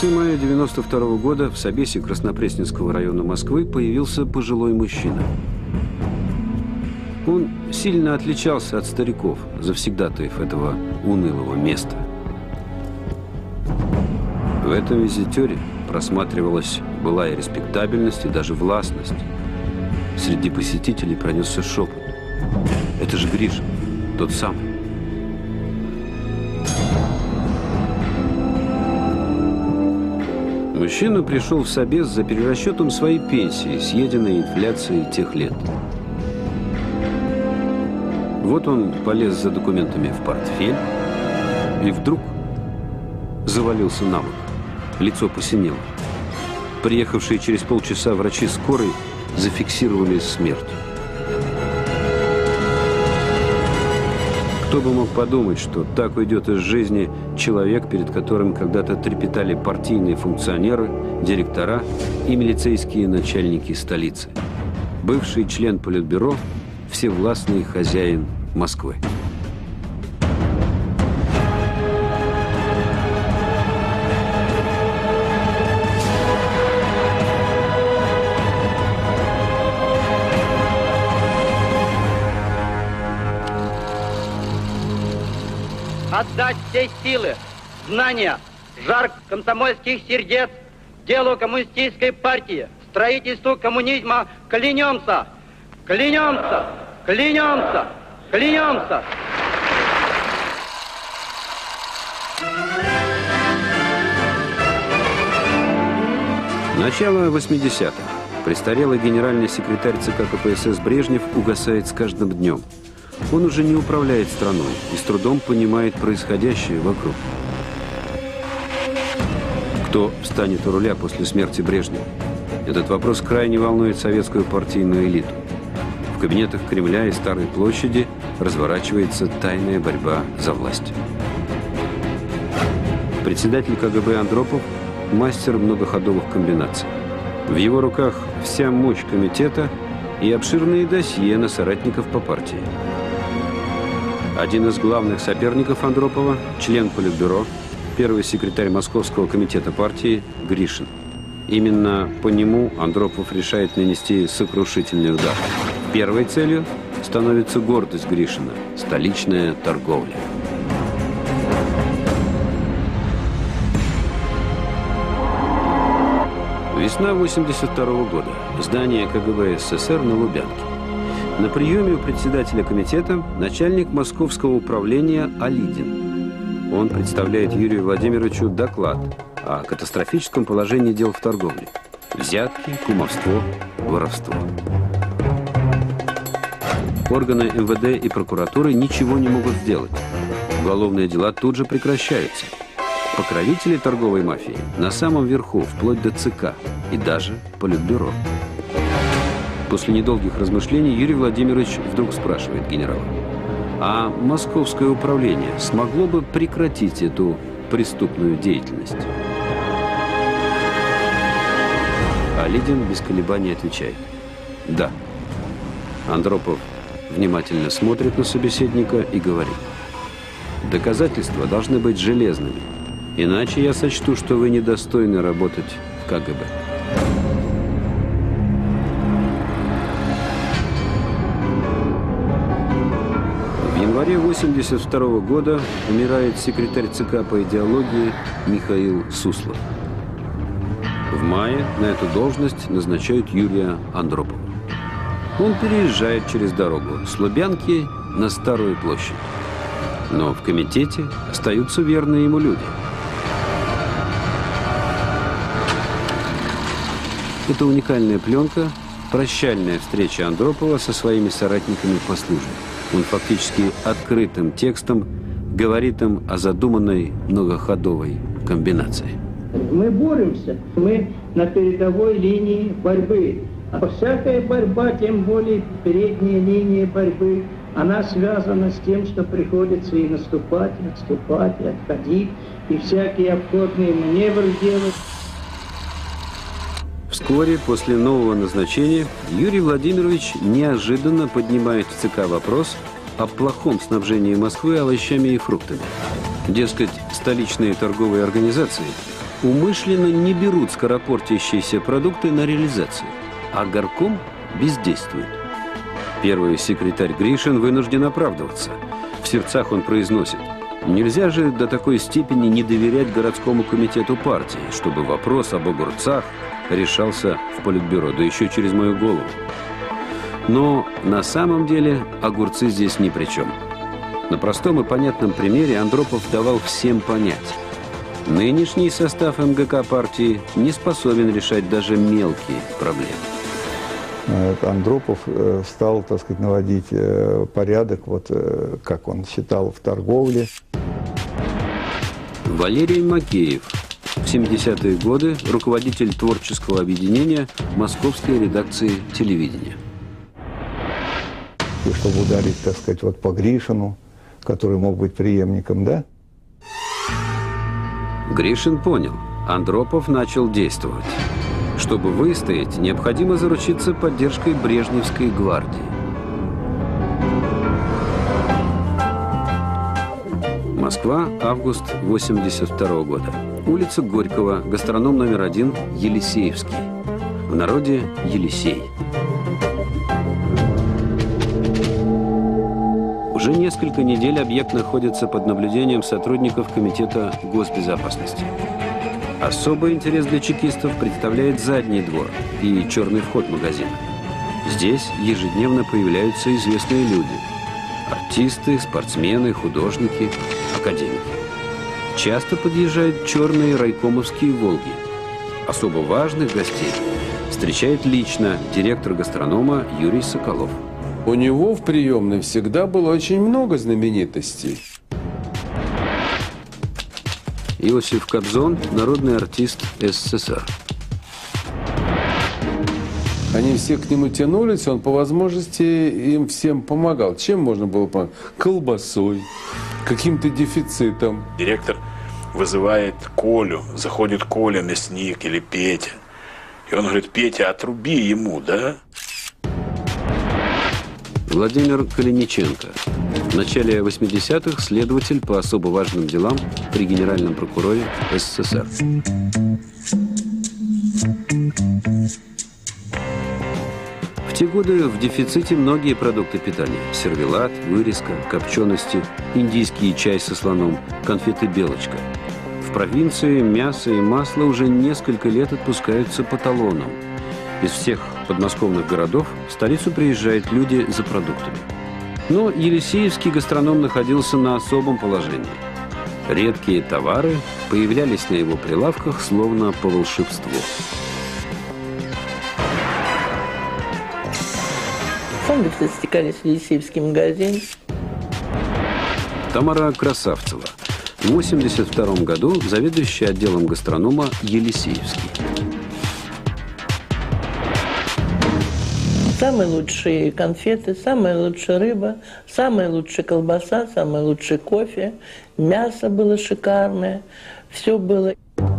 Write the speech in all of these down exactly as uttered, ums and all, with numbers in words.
конце мая девяносто второго года в Собесе Краснопресненского района Москвы появился пожилой мужчина. Он сильно отличался от стариков, завсегдатаев этого унылого места. В этом визитере просматривалась былая респектабельность и даже властность. Среди посетителей пронесся шепот. Это же Гришин, тот самый. Мужчина пришел в Собес за перерасчетом своей пенсии, съеденной инфляцией тех лет. Вот он полез за документами в портфель и вдруг завалился на бок. Лицо посинело. Приехавшие через полчаса врачи скорой зафиксировали смерть. Кто бы мог подумать, что так уйдет из жизни человек, перед которым когда-то трепетали партийные функционеры, директора и милицейские начальники столицы. Бывший член Политбюро, всевластный хозяин Москвы. Отдать все силы, знания, жар комсомольских сердец делу коммунистической партии, строительству коммунизма клянемся, клянемся, клянемся, клянемся. Начало восьмидесятых. Престарелый генеральный секретарь ЦК КПСС Брежнев угасает с каждым днем. Он уже не управляет страной и с трудом понимает происходящее вокруг. Кто встанет у руля после смерти Брежнева? Этот вопрос крайне волнует советскую партийную элиту. В кабинетах Кремля и Старой площади разворачивается тайная борьба за власть. Председатель КГБ Андропов – мастер многоходовых комбинаций. В его руках вся мощь комитета и обширные досье на соратников по партии. Один из главных соперников Андропова – член Политбюро, первый секретарь Московского комитета партии Гришин. Именно по нему Андропов решает нанести сокрушительный удар. Первой целью становится гордость Гришина – столичная торговля. Весна восемьдесят второго года. Здание КГБ СССР на Лубянке. На приеме у председателя комитета начальник московского управления Алидин. Он представляет Юрию Владимировичу доклад о катастрофическом положении дел в торговле. Взятки, кумовство, воровство. Органы эм вэ дэ и прокуратуры ничего не могут сделать. Уголовные дела тут же прекращаются. Покровители торговой мафии на самом верху, вплоть до ЦК и даже Политбюро. После недолгих размышлений Юрий Владимирович вдруг спрашивает генерала: а московское управление смогло бы прекратить эту преступную деятельность? Алидин без колебаний отвечает: да. Андропов внимательно смотрит на собеседника и говорит: доказательства должны быть железными, иначе я сочту, что вы недостойны работать в КГБ. В январе восемьдесят второго года умирает секретарь ЦК по идеологии Михаил Суслов. В мае на эту должность назначают Юрия Андропова. Он переезжает через дорогу с Лубянки на Старую площадь. Но в комитете остаются верные ему люди. Это уникальная пленка, прощальная встреча Андропова со своими соратниками по службе. Он фактически открытым текстом говорит им о задуманной многоходовой комбинации. Мы боремся, мы на передовой линии борьбы. А всякая борьба, тем более передняя линия борьбы, она связана с тем, что приходится и наступать, и отступать, и отходить, и всякие обходные маневры делать. Вскоре после нового назначения Юрий Владимирович неожиданно поднимает в ЦК вопрос о плохом снабжении Москвы овощами и фруктами. Дескать, столичные торговые организации умышленно не берут скоропортящиеся продукты на реализацию, а горком бездействует. Первый секретарь Гришин вынужден оправдываться. В сердцах он произносит: «Нельзя же до такой степени не доверять городскому комитету партии, чтобы вопрос об огурцах решался в политбюро, да еще через мою голову». Но на самом деле огурцы здесь ни при чем. На простом и понятном примере Андропов давал всем понять: нынешний состав эм гэ ка партии не способен решать даже мелкие проблемы. Андропов стал, так сказать, наводить порядок, вот как он считал, в торговле. Валерий Макеев, в семидесятые годы руководитель творческого объединения Московской редакции телевидения. И чтобы ударить, так сказать, вот по Гришину, который мог быть преемником, да? Гришин понял, Андропов начал действовать. Чтобы выстоять, необходимо заручиться поддержкой Брежневской гвардии. Москва, август восемьдесят второго года. Улица Горького, гастроном номер один, Елисеевский. В народе Елисей. Уже несколько недель объект находится под наблюдением сотрудников Комитета госбезопасности. Особый интерес для чекистов представляет задний двор и черный вход магазина. Здесь ежедневно появляются известные люди. Артисты, спортсмены, художники, академики. Часто подъезжают черные райкомовские «Волги». Особо важных гостей встречает лично директор гастронома Юрий Соколов. У него в приемной всегда было очень много знаменитостей. Иосиф Кобзон, народный артист эс эс эс эр. Они все к нему тянулись, он по возможности им всем помогал. Чем можно было помочь? Колбасой, каким-то дефицитом. Директор вызывает Колю, заходит Коля, мясник или Петя. И он говорит: Петя, отруби ему, да? Владимир Калиниченко. В начале восьмидесятых следователь по особо важным делам при генеральном прокуроре эс эс эс эр. В те годы в дефиците многие продукты питания. Сервелат, вырезка, копчености, индийский чай со слоном, конфеты «Белочка». В провинции мясо и масло уже несколько лет отпускаются по талонам. Из всех подмосковных городов в столицу приезжают люди за продуктами. Но Елисеевский гастроном находился на особом положении. Редкие товары появлялись на его прилавках словно по волшебству. Сами все стекались в Елисеевский магазин. Тамара Красавцева. В восемьдесят втором году заведующая отделом гастронома Елисеевский. Самые лучшие конфеты, самая лучшая рыба, самая лучшая колбаса, самый лучший кофе. Мясо было шикарное. Все было.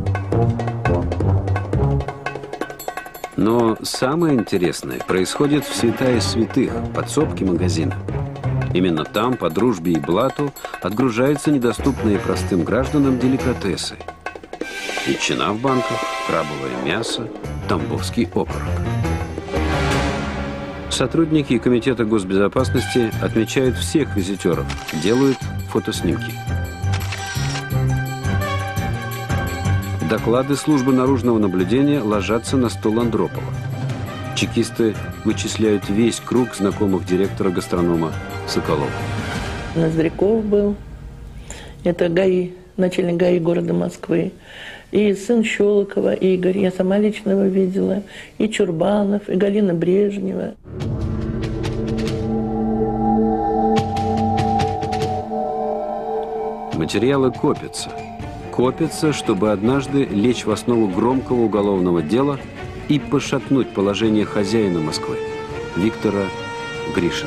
Но самое интересное происходит в святая святых, подсобке магазина. Именно там, по дружбе и блату, отгружаются недоступные простым гражданам деликатесы. Ветчина в банках, крабовое мясо, тамбовский окорок. Сотрудники Комитета госбезопасности отмечают всех визитеров, делают фотоснимки. Доклады службы наружного наблюдения ложатся на стол Андропова. Чекисты вычисляют весь круг знакомых директора гастронома Соколова. Ноздряков был, это ГАИ, начальник ГАИ города Москвы, и сын Щелокова Игорь, я сама лично его видела, и Чурбанов, и Галина Брежнева. Материалы копятся. Копятся, чтобы однажды лечь в основу громкого уголовного дела и пошатнуть положение хозяина Москвы, Виктора Гришина.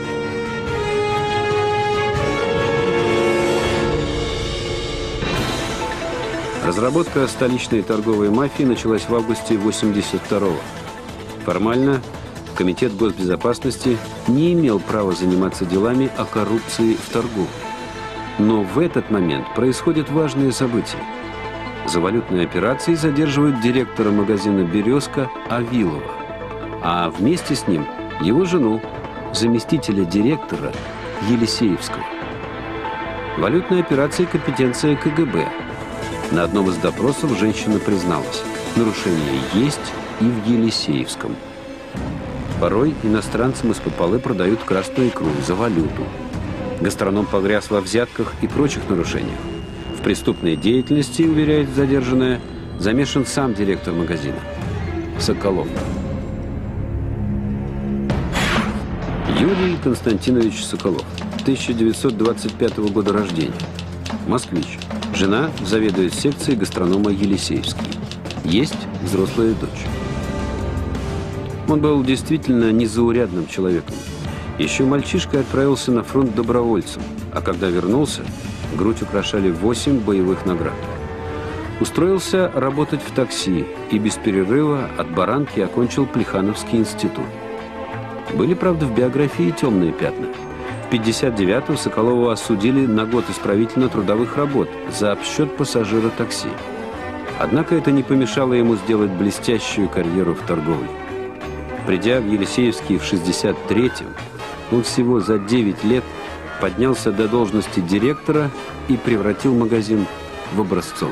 Разработка столичной торговой мафии началась в августе восемьдесят второго. Формально Комитет госбезопасности не имел права заниматься делами о коррупции в торговле. Но в этот момент происходит важное событие. За валютные операции задерживают директора магазина «Березка» Авилова, а вместе с ним его жену, заместителя директора Елисеевского. Валютные операции – компетенция ка гэ бэ. На одном из допросов женщина призналась, нарушение есть и в Елисеевском. Порой иностранцам из-под полы продают красную икру за валюту. Гастроном погряз во взятках и прочих нарушениях. В преступной деятельности, уверяет задержанная, замешан сам директор магазина Соколов. Юрий Константинович Соколов, тысяча девятьсот двадцать пятого года рождения. Москвич. Жена заведует секцией гастронома Елисеевский. Есть взрослая дочь. Он был действительно незаурядным человеком. Еще мальчишкой отправился на фронт добровольцем, а когда вернулся, грудь украшали восемь боевых наград. Устроился работать в такси и без перерыва от Баранки окончил Плехановский институт. Были, правда, в биографии темные пятна. В пятьдесят девятом Соколова осудили на год исправительно-трудовых работ за обсчет пассажира такси. Однако это не помешало ему сделать блестящую карьеру в торговле. Придя в Елисеевский в шестьдесят третьем, он всего за девять лет поднялся до должности директора и превратил магазин в образцовый.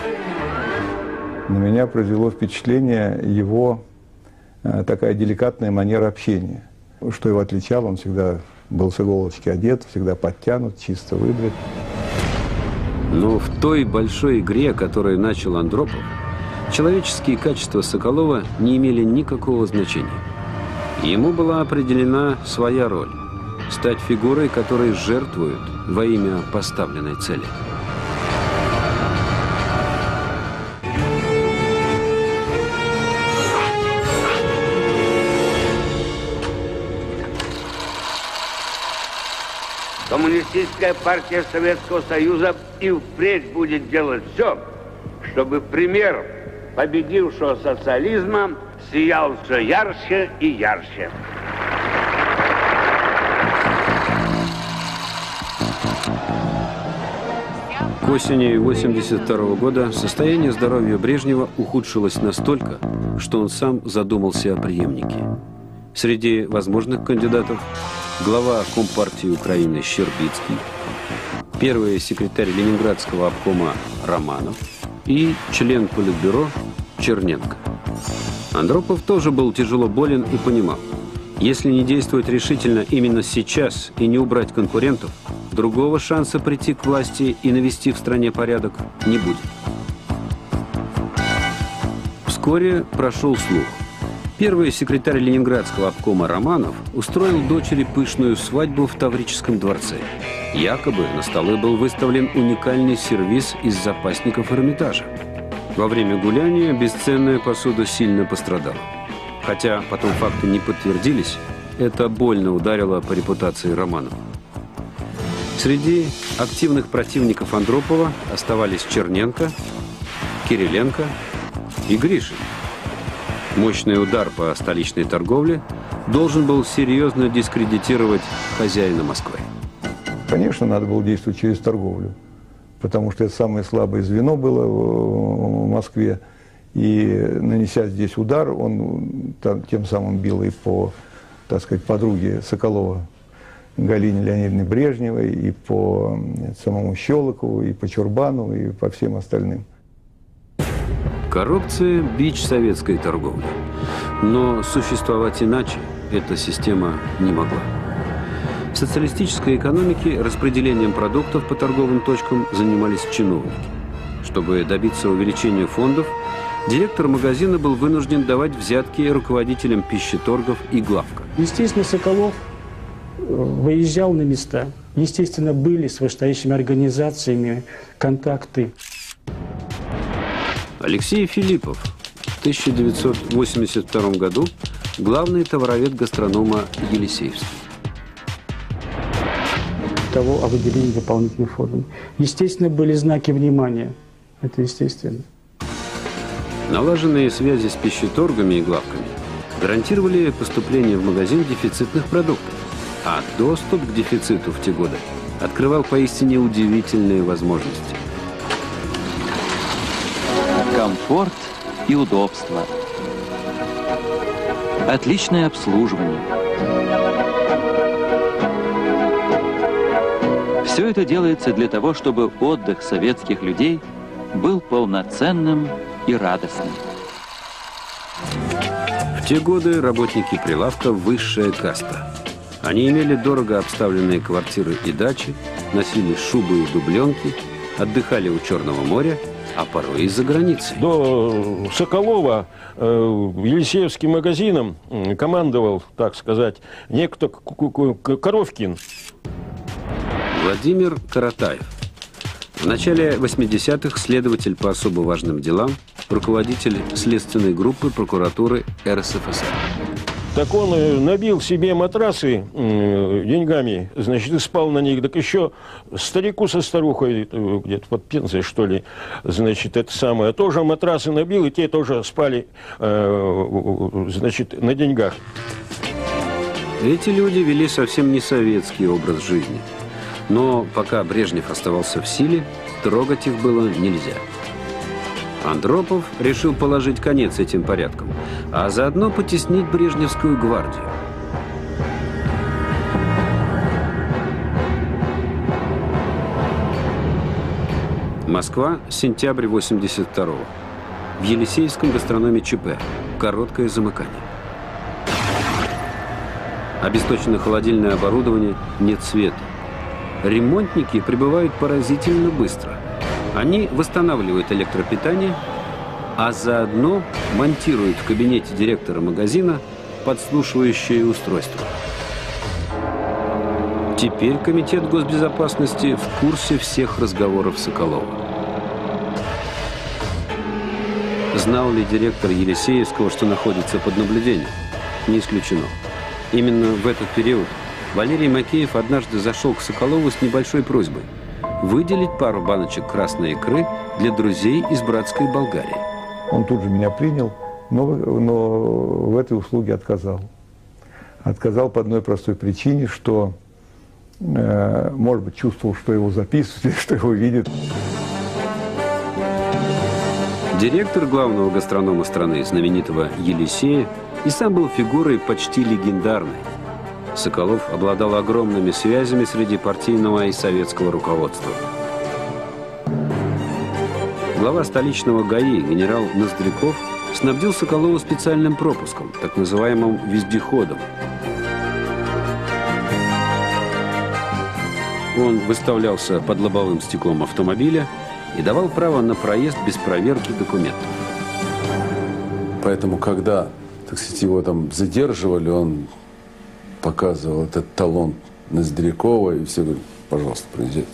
На меня произвело впечатление его э, такая деликатная манера общения. Что его отличало, он всегда был с иголочки одет, всегда подтянут, чисто выбрит. Но в той большой игре, которую начал Андропов, человеческие качества Соколова не имели никакого значения. Ему была определена своя роль – стать фигурой, которой жертвуют во имя поставленной цели. Коммунистическая партия Советского Союза и впредь будет делать все, чтобы пример победившего социализма сиял все ярче и ярче. К осени восемьдесят второго года состояние здоровья Брежнева ухудшилось настолько, что он сам задумался о преемнике. Среди возможных кандидатов глава Компартии Украины Щербицкий, первый секретарь Ленинградского обкома Романов и член Политбюро Черненко. Андропов тоже был тяжело болен и понимал, если не действовать решительно именно сейчас и не убрать конкурентов, другого шанса прийти к власти и навести в стране порядок не будет. Вскоре прошел слух. Первый секретарь Ленинградского обкома Романов устроил дочери пышную свадьбу в Таврическом дворце. Якобы на столы был выставлен уникальный сервиз из запасников Эрмитажа. Во время гуляния бесценная посуда сильно пострадала. Хотя потом факты не подтвердились, это больно ударило по репутации Романова. Среди активных противников Андропова оставались Черненко, Кириленко и Гришин. Мощный удар по столичной торговле должен был серьезно дискредитировать хозяина Москвы. Конечно, надо было действовать через торговлю, потому что это самое слабое звено было в Москве. И нанеся здесь удар, он тем самым бил и по, так сказать, подруге Соколова Галине Леонидовне Брежневой, и по самому Щелокову, и по Чурбанову, и по всем остальным. Коррупция – бич советской торговли. Но существовать иначе эта система не могла. В социалистической экономике распределением продуктов по торговым точкам занимались чиновники. Чтобы добиться увеличения фондов, директор магазина был вынужден давать взятки руководителям пищеторгов и главка. Естественно, Соколов выезжал на места. Естественно, были с вышестоящими организациями контакты. Алексей Филиппов в тысяча девятьсот восемьдесят втором году главный товаровед гастронома Елисеевский. Того о выделении дополнительных фондов. Естественно, были знаки внимания. Это естественно. Налаженные связи с пищеторгами и главками гарантировали поступление в магазин дефицитных продуктов, а доступ к дефициту в те годы открывал поистине удивительные возможности. комфорт и удобство, отличное обслуживание. Все это делается для того, чтобы отдых советских людей был полноценным и радостным. В те годы работники прилавка – высшая каста. Они имели дорого обставленные квартиры и дачи, носили шубы и дубленки, отдыхали у Черного моря, а порой и за границей. До Соколова э, Елисеевским магазином командовал, так сказать, некто Коровкин. Владимир Каратаев. В начале восьмидесятых следователь по особо важным делам, руководитель следственной группы прокуратуры эр эс эф эс эр. Так он набил себе матрасы э, деньгами, значит, и спал на них. Так еще старику со старухой, э, где-то под Пензой, что ли, значит, это самое, тоже матрасы набил, и те тоже спали, э, значит, на деньгах. Эти люди вели совсем не советский образ жизни. Но пока Брежнев оставался в силе, трогать их было нельзя. Андропов решил положить конец этим порядкам, а заодно потеснить Брежневскую гвардию. Москва, сентябрь восемьдесят второго. В Елисеевском гастрономе ЧП. Короткое замыкание. Обесточено холодильное оборудование, нет света. Ремонтники прибывают поразительно быстро. Они восстанавливают электропитание, а заодно монтируют в кабинете директора магазина подслушивающее устройство. Теперь Комитет госбезопасности в курсе всех разговоров Соколова. Знал ли директор Елисеевского, что находится под наблюдением? Не исключено. Именно в этот период Валерий Макеев однажды зашел к Соколову с небольшой просьбой выделить пару баночек красной икры для друзей из братской Болгарии. Он тут же меня принял, но, но в этой услуге отказал. Отказал по одной простой причине, что, э, может быть, чувствовал, что его записывают, что его видят. Директор главного гастронома страны, знаменитого Елисея, и сам был фигурой почти легендарной. Соколов обладал огромными связями среди партийного и советского руководства. Глава столичного ГАИ генерал Ноздряков снабдил Соколова специальным пропуском, так называемым вездеходом. Он выставлялся под лобовым стеклом автомобиля и давал право на проезд без проверки документов. Поэтому, когда, так сказать, его там задерживали, он показывал этот талон Ноздрякова, и все говорят: пожалуйста, проезжайте.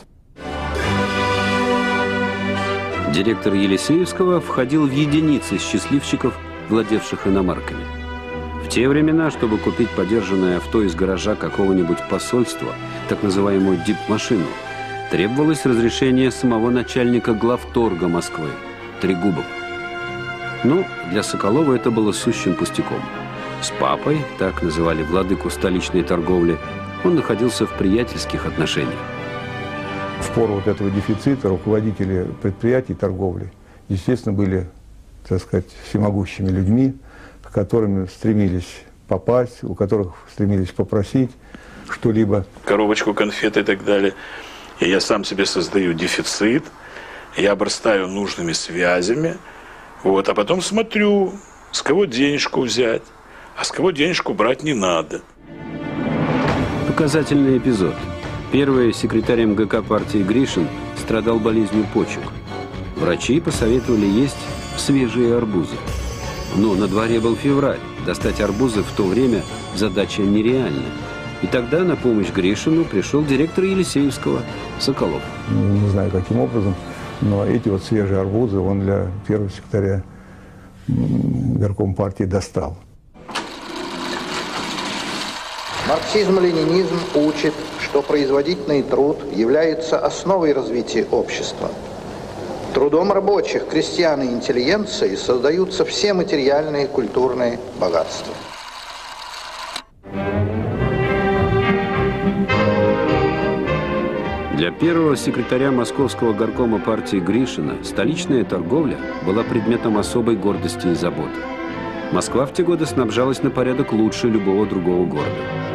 Директор Елисеевского входил в единицы счастливчиков, владевших иномарками. В те времена, чтобы купить подержанное авто из гаража какого-нибудь посольства, так называемую дипмашину, требовалось разрешение самого начальника главторга Москвы, Трегубова. Но для Соколова это было сущим пустяком. С папой, так называли владыку столичной торговли, он находился в приятельских отношениях. В пору вот этого дефицита руководители предприятий торговли, естественно, были, так сказать, всемогущими людьми, к которым стремились попасть, у которых стремились попросить что-либо. Коробочку конфет и так далее. И я сам себе создаю дефицит, я обрастаю нужными связями, вот, а потом смотрю, с кого денежку взять, а с кого денежку брать не надо. Показательный эпизод. Первый секретарь эм гэ ка партии Гришин страдал болезнью почек. Врачи посоветовали есть свежие арбузы. Но на дворе был февраль. Достать арбузы в то время задача нереальная. И тогда на помощь Гришину пришел директор Елисеевского, Соколов. Не знаю, каким образом, но эти вот свежие арбузы он для первого секретаря горкома партии достал. Марксизм-ленинизм учит, что производительный труд является основой развития общества. Трудом рабочих, крестьян и интеллигенции создаются все материальные и культурные богатства. Для Для первого секретаря Московского горкома партии Гришина столичная торговля была предметом особой гордости и заботы. Москва в те годы снабжалась на порядок лучше любого другого города.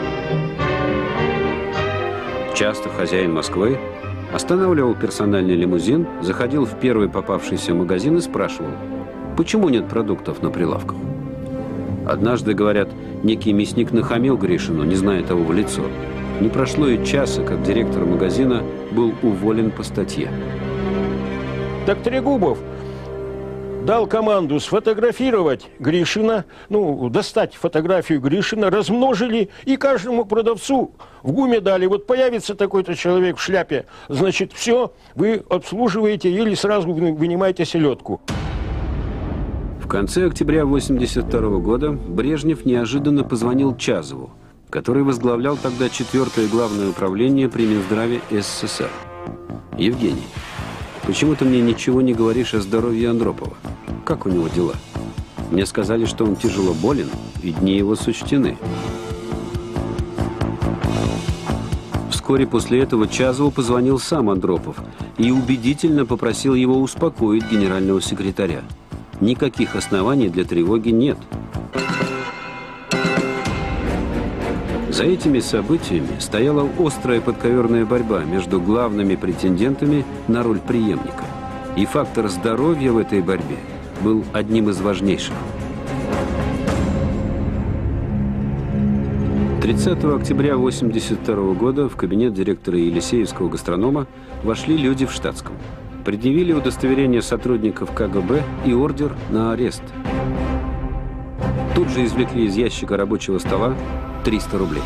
Часто хозяин Москвы останавливал персональный лимузин, заходил в первый попавшийся магазин и спрашивал, почему нет продуктов на прилавках. Однажды, говорят, некий мясник нахамил Гришину, не зная того в лицо. Не прошло и часа, как директор магазина был уволен по статье. Так Трегубов дал команду сфотографировать Гришина, ну, достать фотографию Гришина, размножили и каждому продавцу в ГУМе дали. Вот появится такой-то человек в шляпе, значит, все, вы обслуживаете или сразу вынимаете селедку. В конце октября восемьдесят второго года Брежнев неожиданно позвонил Чазову, который возглавлял тогда четвертое главное управление при Минздраве СССР. Евгений, почему ты мне ничего не говоришь о здоровье Андропова? Как у него дела? Мне сказали, что он тяжело болен, и дни его сочтены. Вскоре после этого Чазову позвонил сам Андропов и убедительно попросил его успокоить генерального секретаря. Никаких оснований для тревоги нет. За этими событиями стояла острая подковерная борьба между главными претендентами на роль преемника. И фактор здоровья в этой борьбе был одним из важнейших. тридцатого октября восемьдесят второго года в кабинет директора Елисеевского гастронома вошли люди в штатском. Предъявили удостоверение сотрудников КГБ и ордер на арест. Тут же извлекли из ящика рабочего стола триста рублей.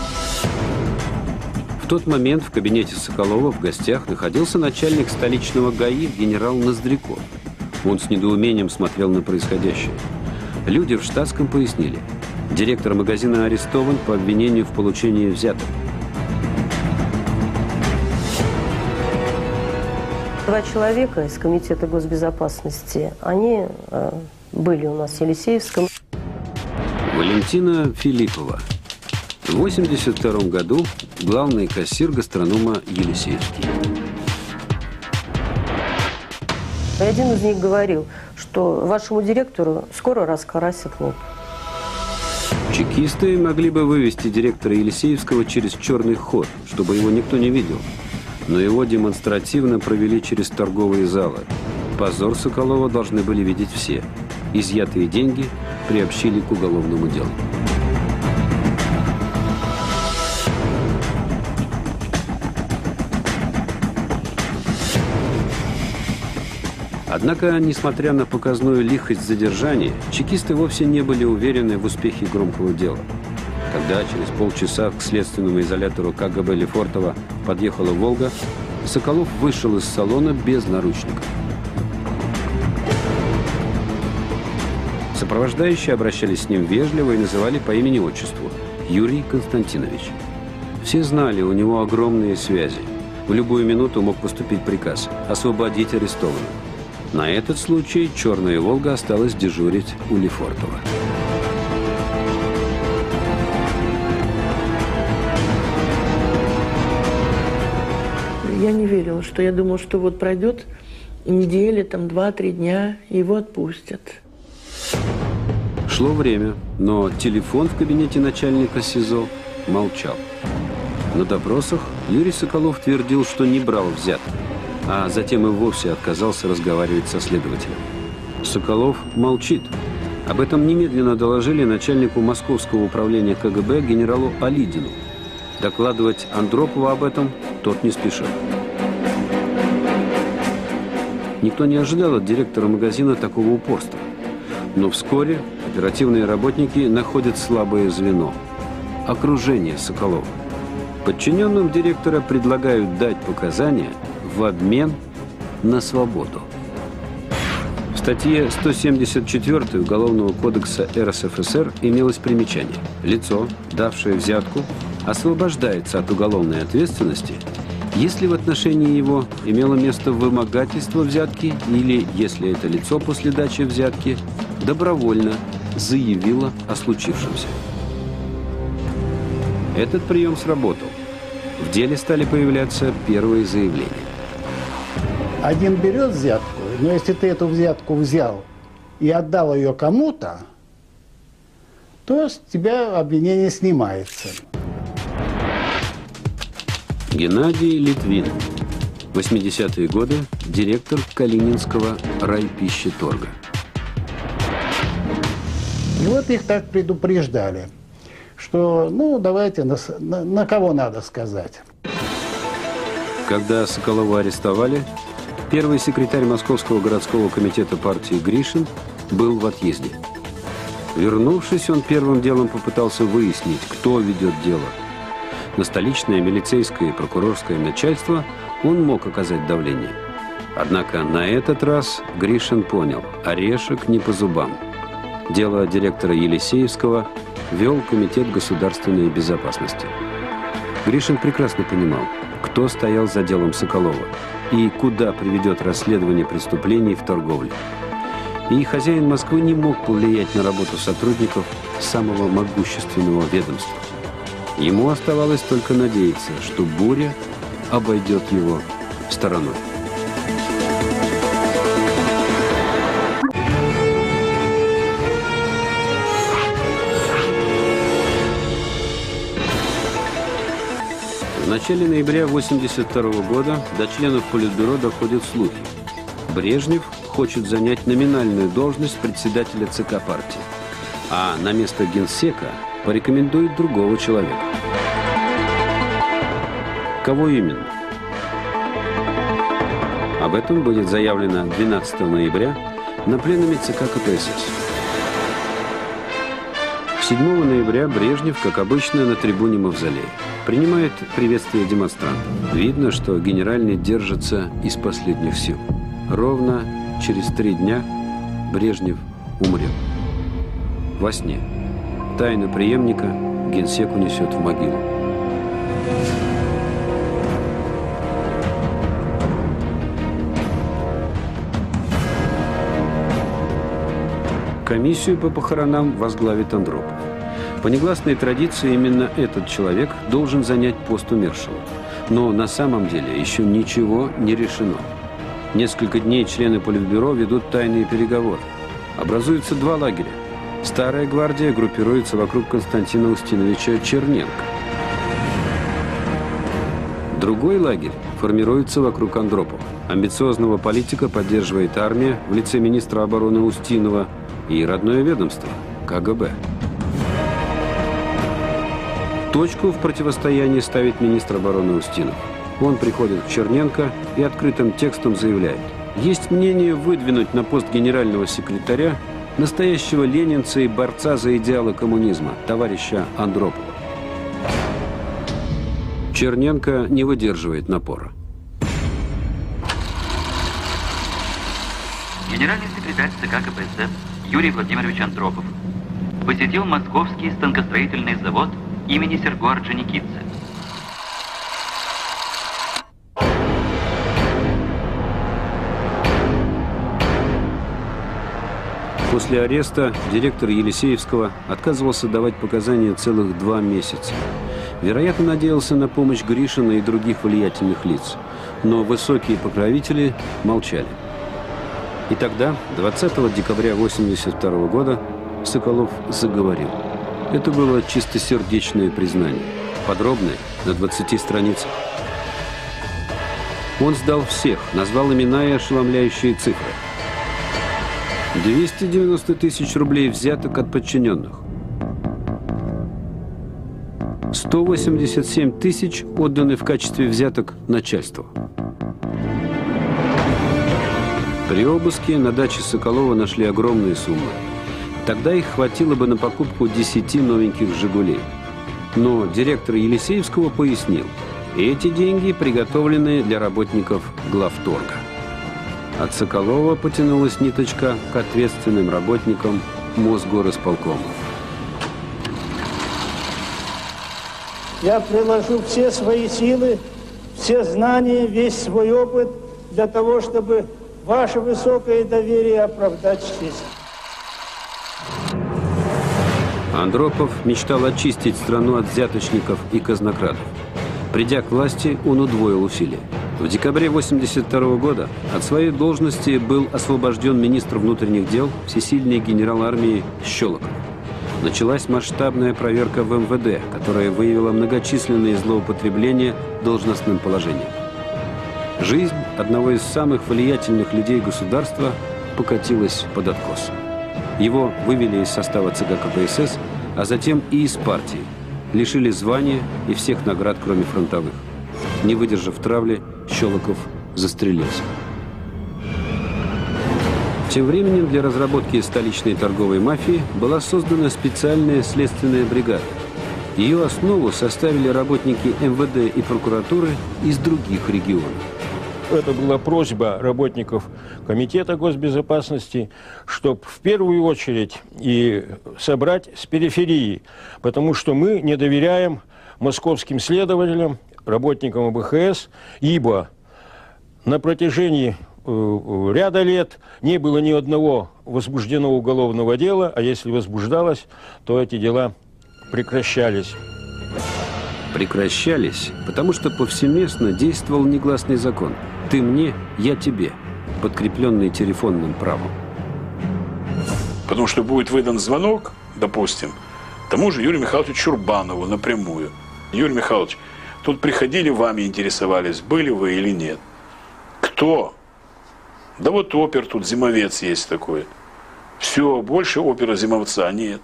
В тот момент в кабинете Соколова в гостях находился начальник столичного ГАИ генерал Ноздряков. Он с недоумением смотрел на происходящее. Люди в штатском пояснили, директор магазина арестован по обвинению в получении взяток. Два человека из Комитета госбезопасности, они э, были у нас в Елисеевском. Валентина Филиппова. В восемьдесят втором году главный кассир гастронома Елисеевский. Один из них говорил, что вашему директору скоро раскарасят лоб. Чекисты могли бы вывести директора Елисеевского через черный ход, чтобы его никто не видел. Но его демонстративно провели через торговые залы. Позор Соколова должны были видеть все. Изъятые деньги приобщили к уголовному делу. Однако, несмотря на показную лихость задержания, чекисты вовсе не были уверены в успехе громкого дела. Когда через полчаса к следственному изолятору КГБ Лефортово подъехала «Волга», Соколов вышел из салона без наручников. Сопровождающие обращались с ним вежливо и называли по имени-отчеству – Юрий Константинович. Все знали, у него огромные связи. В любую минуту мог поступить приказ – освободить арестованных. На этот случай «Черная Волга» осталась дежурить у Лефортова. Я не верила, что я думала, что вот пройдет неделя, там два-три дня, и его отпустят. Шло время, но телефон в кабинете начальника СИЗО молчал. На допросах Юрий Соколов твердил, что не брал взяток, а затем и вовсе отказался разговаривать со следователем. Соколов молчит. Об этом немедленно доложили начальнику Московского управления КГБ генералу Алидину. Докладывать Андропову об этом тот не спешил. Никто не ожидал от директора магазина такого упорства. Но вскоре оперативные работники находят слабое звено – окружение Соколова. Подчиненным директора предлагают дать показания в обмен на свободу. В статье сто семьдесят четыре Уголовного кодекса эр эс эф эс эр имелось примечание. Лицо, давшее взятку, освобождается от уголовной ответственности, если в отношении его имело место вымогательство взятки или если это лицо после дачи взятки добровольно заявило о случившемся. Этот прием сработал. В деле стали появляться первые заявления. Один берет взятку, но если ты эту взятку взял и отдал ее кому-то, то с тебя обвинение снимается. Геннадий Литвин. восьмидесятые годы, директор Калининского райпищеторга. И вот их так предупреждали, что, ну, давайте, на, на, на кого надо сказать. Когда Соколова арестовали, первый секретарь Московского городского комитета партии Гришин был в отъезде. Вернувшись, он первым делом попытался выяснить, кто ведет дело. На столичное милицейское и прокурорское начальство он мог оказать давление. Однако на этот раз Гришин понял – орешек не по зубам. Дело директора Елисеевского вел Комитет государственной безопасности. Гришин прекрасно понимал, кто стоял за делом Соколова и куда приведет расследование преступлений в торговле. И хозяин Москвы не мог повлиять на работу сотрудников самого могущественного ведомства. Ему оставалось только надеяться, что буря обойдет его стороной. В начале ноября восемьдесят второго года до членов Политбюро доходят слухи. Брежнев хочет занять номинальную должность председателя ЦК партии, а на место генсека порекомендует другого человека. Кого именно? Об этом будет заявлено двенадцатого ноября на пленуме ЦК КПСС. седьмого ноября Брежнев, как обычно, на трибуне Мавзолея. Принимает приветствие демонстрантов. Видно, что генеральный держится из последних сил. Ровно через три дня Брежнев умрет. Во сне. Тайну преемника генсек унесет в могилу. Комиссию по похоронам возглавит Андропов. По негласной традиции именно этот человек должен занять пост умершего. Но на самом деле еще ничего не решено. Несколько дней члены Политбюро ведут тайные переговоры. Образуются два лагеря. Старая гвардия группируется вокруг Константина Устиновича Черненко. Другой лагерь формируется вокруг Андропова. Амбициозного политика поддерживает армия в лице министра обороны Устинова и родное ведомство КГБ. Точку в противостоянии ставит министр обороны Устинов. Он приходит к Черненко и открытым текстом заявляет: есть мнение выдвинуть на пост генерального секретаря настоящего ленинца и борца за идеалы коммунизма, товарища Андропова. Черненко не выдерживает напора. Генеральный секретарь ЦК КПСС Юрий Владимирович Андропов посетил Московский станкостроительный завод имени Серго Орджоникидзе. После ареста директор Елисеевского отказывался давать показания целых два месяца. Вероятно, надеялся на помощь Гришина и других влиятельных лиц. Но высокие покровители молчали. И тогда, двадцатого декабря восемьдесят второго года, Соколов заговорил. Это было чистосердечное признание, подробное, на двадцати страницах. Он сдал всех, назвал имена и ошеломляющие цифры. двести девяносто тысяч рублей взяток от подчиненных. сто восемьдесят семь тысяч отданы в качестве взяток начальству. При обыске на даче Соколова нашли огромные суммы. Тогда их хватило бы на покупку десяти новеньких «Жигулей». Но директор Елисеевского пояснил, эти деньги приготовлены для работников главторга. От Соколова потянулась ниточка к ответственным работникам Мосгорисполкома. Я приложу все свои силы, все знания, весь свой опыт для того, чтобы ваше высокое доверие оправдать честь. Андропов мечтал очистить страну от взяточников и казнокрадов. Придя к власти, он удвоил усилия. В декабре тысяча девятьсот восемьдесят второго года от своей должности был освобожден министр внутренних дел, всесильный генерал армии Щелоков. Началась масштабная проверка в эм вэ дэ, которая выявила многочисленные злоупотребления должностным положением. Жизнь одного из самых влиятельных людей государства покатилась под откос. Его вывели из состава цэ ка ка пэ эс эс, а затем и из партии. Лишили звания и всех наград, кроме фронтовых. Не выдержав травли, Щелоков застрелился. Тем временем для разработки столичной торговой мафии была создана специальная следственная бригада. Ее основу составили работники эм вэ дэ и прокуратуры из других регионов. Это была просьба работников Комитета госбезопасности, чтобы в первую очередь и собрать с периферии, потому что мы не доверяем московским следователям, работникам бэ ха эс, ибо на протяжении э, ряда лет не было ни одного возбужденного уголовного дела, а если возбуждалось, то эти дела прекращались. Прекращались, потому что повсеместно действовал негласный закон «ты мне, я тебе», подкрепленный телефонным правом. Потому что будет выдан звонок, допустим, тому же Юрию Михайловичу Чурбанову напрямую. Юрий Михайлович, тут приходили, вами интересовались, были вы или нет. Кто? Да вот опер тут, зимовец есть такой. Все, больше опера-зимовца нет.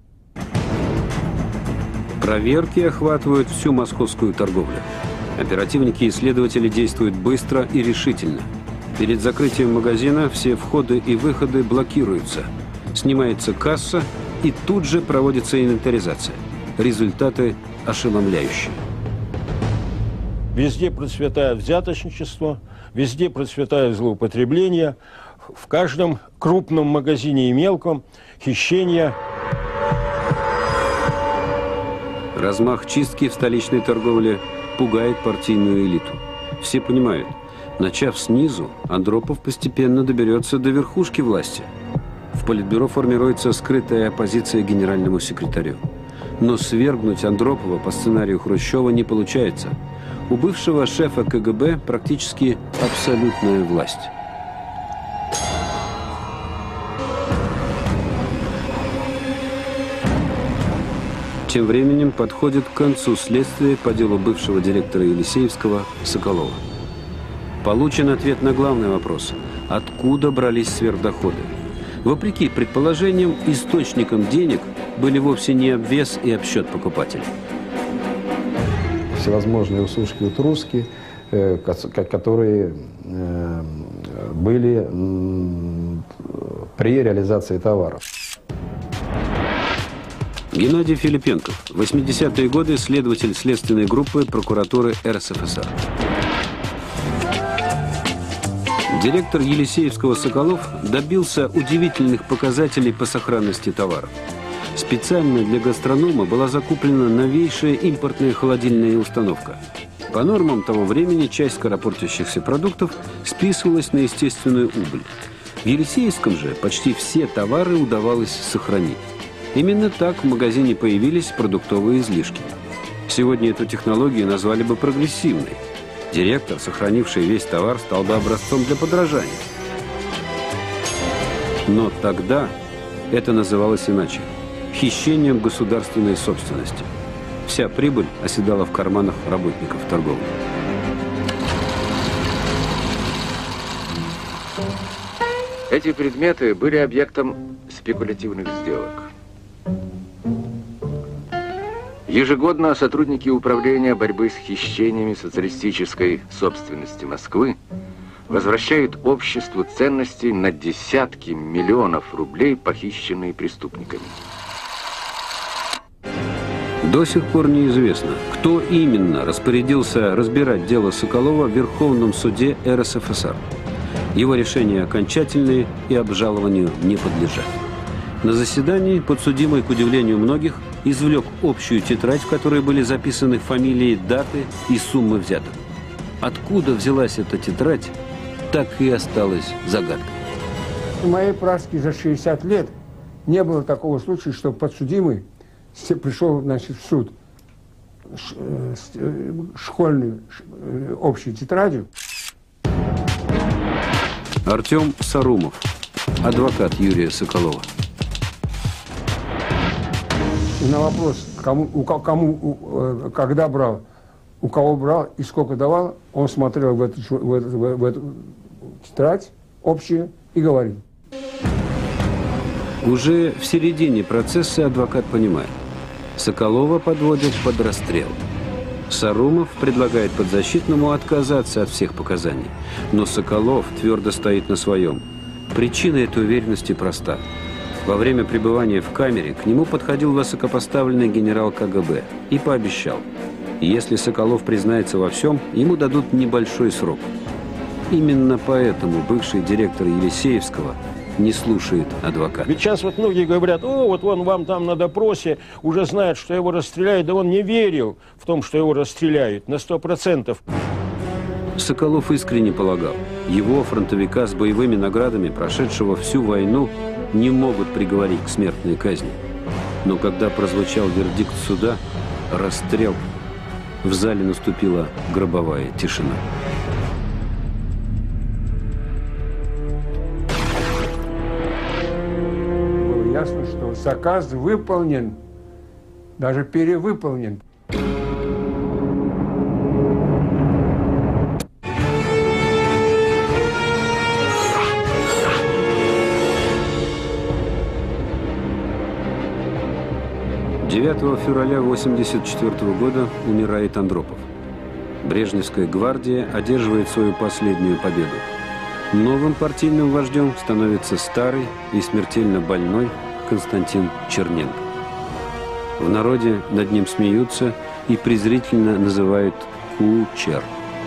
Проверки охватывают всю московскую торговлю. Оперативники и следователи действуют быстро и решительно. Перед закрытием магазина все входы и выходы блокируются. Снимается касса и тут же проводится инвентаризация. Результаты ошеломляющие. Везде процветает взяточничество, везде процветает злоупотребление. В каждом крупном магазине и мелком хищения. Размах чистки в столичной торговле пугает партийную элиту. Все понимают, начав снизу, Андропов постепенно доберется до верхушки власти. В Политбюро формируется скрытая оппозиция генеральному секретарю. Но свергнуть Андропова по сценарию Хрущева не получается. У бывшего шефа ка гэ бэ практически абсолютная власть. Тем временем подходит к концу следствие по делу бывшего директора Елисеевского Соколова. Получен ответ на главный вопрос – откуда брались сверхдоходы? Вопреки предположениям, источником денег были вовсе не обвес и обсчет покупателей. Всевозможные усушки, утруски, э, которые э, были э, при реализации товаров. Геннадий Филипенков, восьмидесятые годы, следователь следственной группы прокуратуры эр эс эф эс эр. Директор Елисеевского Соколов добился удивительных показателей по сохранности товаров. Специально для гастронома была закуплена новейшая импортная холодильная установка. По нормам того времени часть скоропортящихся продуктов списывалась на естественную убыль. В Елисеевском же почти все товары удавалось сохранить. Именно так в магазине появились продуктовые излишки. Сегодня эту технологию назвали бы прогрессивной. Директор, сохранивший весь товар, стал бы образцом для подражания. Но тогда это называлось иначе – хищением государственной собственности. Вся прибыль оседала в карманах работников торговли. Эти предметы были объектом спекулятивных сделок. Ежегодно сотрудники Управления борьбы с хищениями социалистической собственности Москвы возвращают обществу ценности на десятки миллионов рублей, похищенные преступниками. До сих пор неизвестно, кто именно распорядился разбирать дело Соколова в Верховном суде эр эс эф эс эр. Его решения окончательные и обжалованию не подлежат. На заседании подсудимый, к удивлению многих, извлек общую тетрадь, в которой были записаны фамилии, даты и суммы взяток. Откуда взялась эта тетрадь, так и осталась загадкой. В моей практике за шестьдесят лет не было такого случая, что подсудимый пришел, значит, в суд школьной общей тетрадью. Артем Сарумов, адвокат Юрия Соколова. И на вопрос, кому, у, кому у, когда брал, у кого брал и сколько давал, он смотрел в эту, в эту, в эту тетрадь общую и говорил. Уже в середине процесса адвокат понимает, Соколова подводят под расстрел. Сарумов предлагает подзащитному отказаться от всех показаний. Но Соколов твердо стоит на своем. Причина этой уверенности проста. Во время пребывания в камере к нему подходил высокопоставленный генерал ка гэ бэ и пообещал, если Соколов признается во всем, ему дадут небольшой срок. Именно поэтому бывший директор Елисеевского не слушает адвоката. Ведь сейчас вот многие говорят, о, вот он вам там на допросе уже знает, что его расстреляют. Да он не верил в том, что его расстреляют на сто процентов. Соколов искренне полагал, его, фронтовика с боевыми наградами, прошедшего всю войну, не могут приговорить к смертной казни. Но когда прозвучал вердикт суда, расстрел, в зале наступила гробовая тишина. Было ясно, что заказ выполнен, даже перевыполнен. девятого февраля восемьдесят четвёртого года умирает Андропов. Брежневская гвардия одерживает свою последнюю победу. Новым партийным вождем становится старый и смертельно больной Константин Черненко. В народе над ним смеются и презрительно называют «кучер».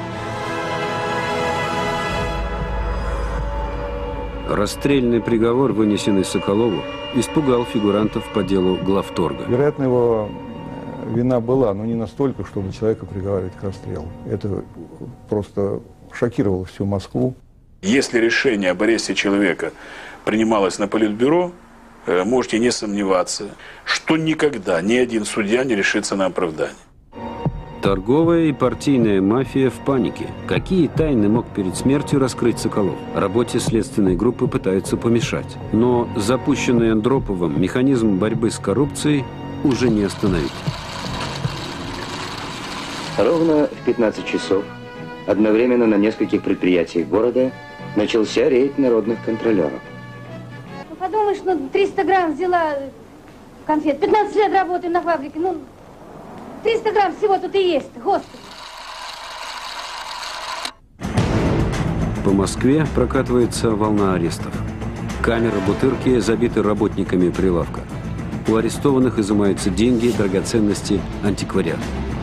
Расстрельный приговор, вынесенный Соколову, испугал фигурантов по делу главторга. Вероятно, его вина была, но не настолько, чтобы человека приговаривать к расстрелу. Это просто шокировало всю Москву. Если решение об аресте человека принималось на политбюро, можете не сомневаться, что никогда ни один судья не решится на оправдание. Торговая и партийная мафия в панике. Какие тайны мог перед смертью раскрыть Соколов? Работе следственной группы пытаются помешать. Но запущенный Андроповым механизм борьбы с коррупцией уже не остановить. Ровно в пятнадцать часов одновременно на нескольких предприятиях города начался рейд народных контролеров. Ну, подумаешь, ну, триста грамм взяла конфет. пятнадцать лет работаю на фабрике, ну... триста грамм всего тут и есть, господи. По Москве прокатывается волна арестов. Камеры Бутырки забиты работниками прилавка. У арестованных изымаются деньги, драгоценности, антиквариат.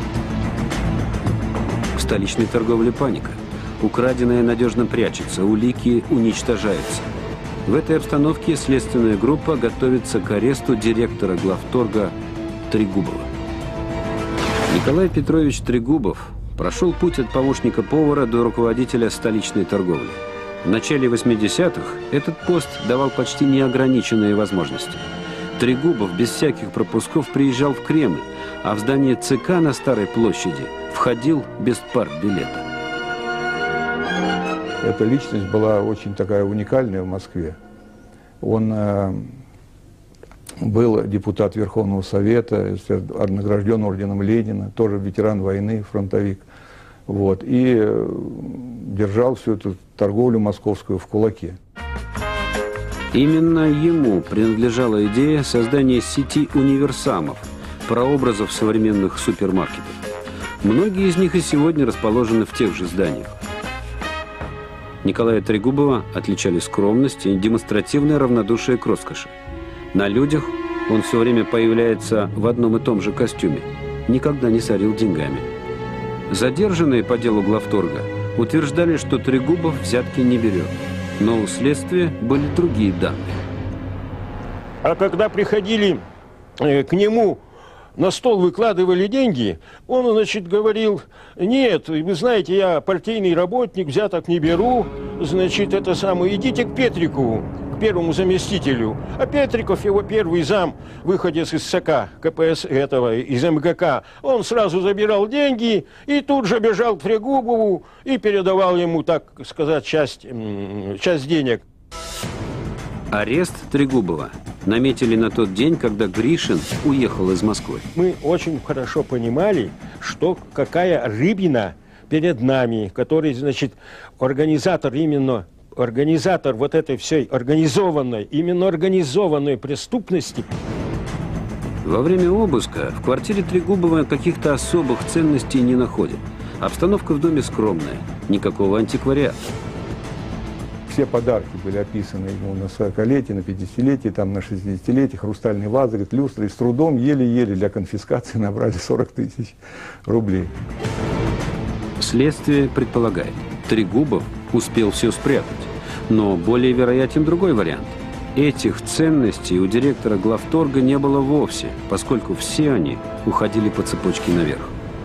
В столичной торговле паника. Украденное надежно прячется, улики уничтожаются. В этой обстановке следственная группа готовится к аресту директора главторга Трегубова. Николай Петрович Трегубов прошел путь от помощника повара до руководителя столичной торговли. В начале восьмидесятых этот пост давал почти неограниченные возможности. Трегубов без всяких пропусков приезжал в Кремль, а в здание ЦК на Старой площади входил без партбилета. Эта личность была очень такая уникальная в Москве. Он э, был депутат Верховного Совета, награжден орденом Ленина, тоже ветеран войны, фронтовик. Вот, и э, держал всю эту торговлю московскую в кулаке. Именно ему принадлежала идея создания сети универсамов, прообразов современных супермаркетов. Многие из них и сегодня расположены в тех же зданиях. Николая Трегубова отличали скромность и демонстративное равнодушие к роскоши. На людях он все время появляется в одном и том же костюме, никогда не сорил деньгами. Задержанные по делу главторга утверждали, что Трегубов взятки не берет, но у следствия были другие данные. А когда приходили э, к нему, на стол выкладывали деньги, он, значит, говорил: нет, вы знаете, я партийный работник, взяток не беру, значит, это самое, идите к Петрикову. к первому заместителю. А Петриков, его первый зам, выходец из ЦК КПСС этого, из МГК, он сразу забирал деньги и тут же бежал к Трегубову и передавал ему, так сказать, часть, часть денег. Арест Трегубова наметили на тот день, когда Гришин уехал из Москвы. Мы очень хорошо понимали, что какая рыбина перед нами, который, значит, организатор именно, организатор вот этой всей организованной, именно организованной преступности. Во время обыска в квартире Трегубова каких-то особых ценностей не находят. Обстановка в доме скромная, никакого антиквариата. Все подарки были описаны ему на сорокалетие, на пятидесятилетие, там на шестидесятилетие, хрустальный вазы, люстры. И с трудом, еле-еле для конфискации набрали сорок тысяч рублей. Следствие предполагает, Трегубов успел все спрятать. Но более вероятен другой вариант. Этих ценностей у директора главторга не было вовсе, поскольку все они уходили по цепочке наверх.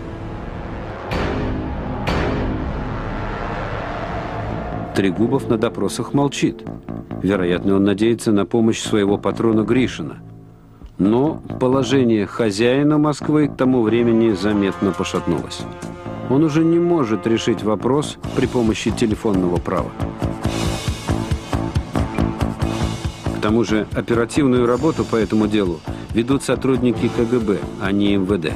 Трегубов на допросах молчит. Вероятно, он надеется на помощь своего патрона Гришина. Но положение хозяина Москвы к тому времени заметно пошатнулось. Он уже не может решить вопрос при помощи телефонного права. К тому же оперативную работу по этому делу ведут сотрудники КГБ, а не МВД.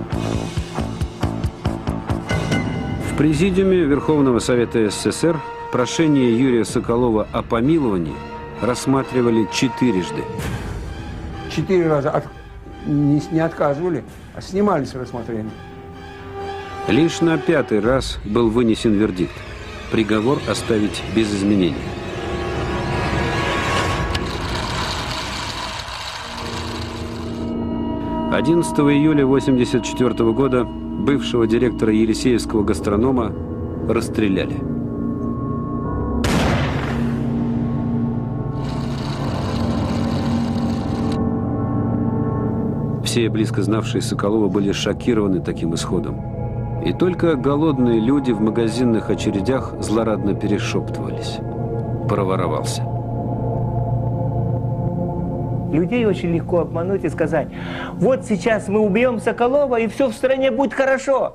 В президиуме Верховного Совета СССР прошение Юрия Соколова о помиловании рассматривали четырежды. Четыре раза от... не, не отказывали, а снимали с рассмотрения. Лишь на пятый раз был вынесен вердикт. Приговор оставить без изменений. одиннадцатого июля восемьдесят четвёртого года бывшего директора Елисеевского гастронома расстреляли. Все близко знавшие Соколова были шокированы таким исходом. И только голодные люди в магазинных очередях злорадно перешептывались. Проворовался. Людей очень легко обмануть и сказать: вот сейчас мы убьем Соколова, и все в стране будет хорошо.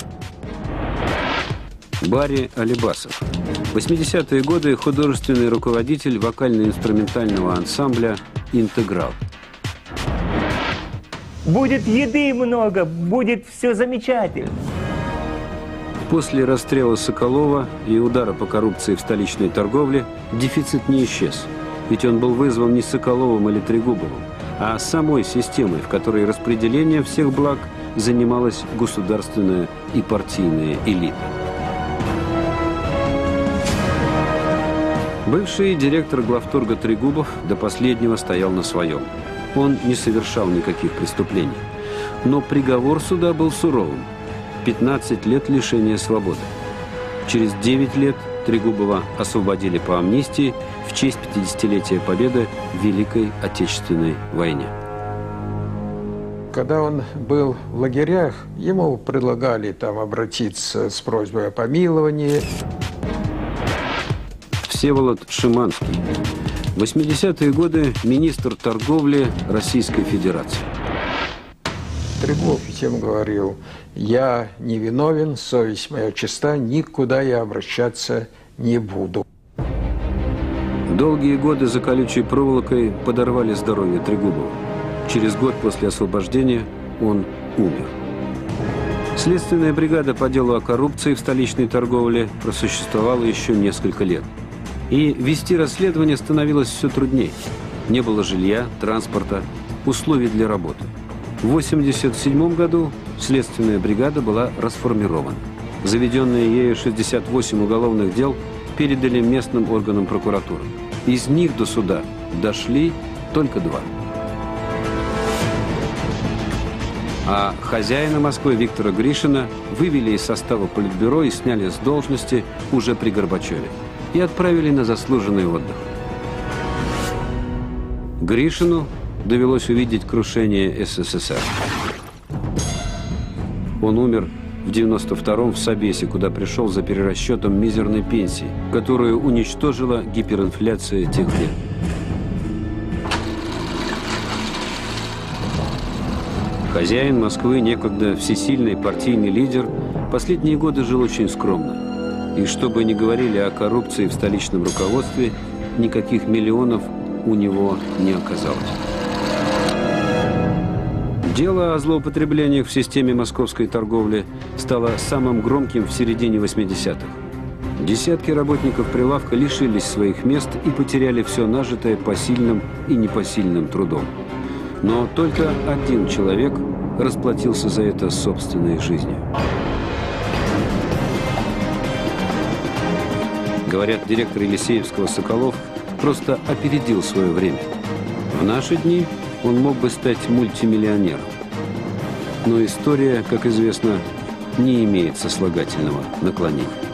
Барри Алибасов. В восьмидесятые годы художественный руководитель вокально-инструментального ансамбля «Интеграл». Будет еды много, будет все замечательно. После расстрела Соколова и удара по коррупции в столичной торговле дефицит не исчез. Ведь он был вызван не Соколовым или Трегубовым, а самой системой, в которой распределение всех благ занималась государственная и партийная элита. Бывший директор главторга Трегубов до последнего стоял на своем. Он не совершал никаких преступлений. Но приговор суда был суровым. пятнадцать лет лишения свободы. Через девять лет Трегубова освободили по амнистии в честь пятидесятилетия победы в Великой Отечественной войне. Когда он был в лагерях, ему предлагали там обратиться с просьбой о помиловании. Всеволод Шиманский. В восьмидесятые годы министр торговли Российской Федерации. Трегубов всем говорил: я невиновен, совесть моя чиста, никуда я обращаться не буду. Долгие годы за колючей проволокой подорвали здоровье Трегубова. Через год после освобождения он умер. Следственная бригада по делу о коррупции в столичной торговле просуществовала еще несколько лет. И вести расследование становилось все труднее. Не было жилья, транспорта, условий для работы. В восемьдесят седьмом году следственная бригада была расформирована. Заведенные ею шестьдесят восемь уголовных дел передали местным органам прокуратуры. Из них до суда дошли только два. А хозяина Москвы Виктора Гришина вывели из состава Политбюро и сняли с должности уже при Горбачеве. И отправили на заслуженный отдых. Гришину довелось увидеть крушение СССР. Он умер в девяносто втором в Собесе, куда пришел за перерасчетом мизерной пенсии, которую уничтожила гиперинфляция тех лет. Хозяин Москвы, некогда всесильный партийный лидер, последние годы жил очень скромно. И что бы ни говорили о коррупции в столичном руководстве, никаких миллионов у него не оказалось. Дело о злоупотреблениях в системе московской торговли стало самым громким в середине восьмидесятых. Десятки работников прилавка лишились своих мест и потеряли все нажитое посильным и непосильным трудом. Но только один человек расплатился за это собственной жизнью. Говорят, директор Елисеевского Соколов просто опередил свое время. В наши дни он мог бы стать мультимиллионером. Но история, как известно, не имеет сослагательного наклонения.